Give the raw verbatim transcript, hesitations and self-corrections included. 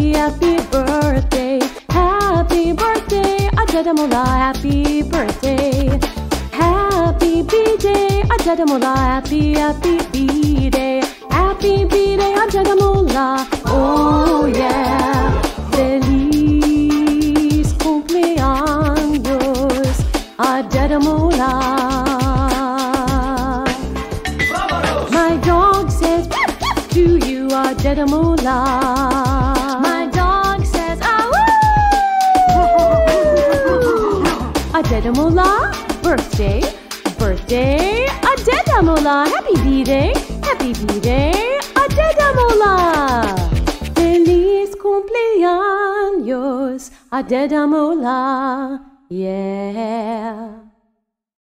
happy, happy birthday. Happy birthday, Adedamola, happy birthday. Happy B-Day, Adedamola, happy, happy B-Day. Happy B-Day, Adedamola, oh yeah. Feliz cumpleaños, Adedamola. My dog says to you, Adedamola. My dog says, ah woo! Adedamola, birthday, birthday, Adedamola. Happy B-Day, happy B-Day, Adedamola. Feliz cumpleaños, Adedamola, yeah.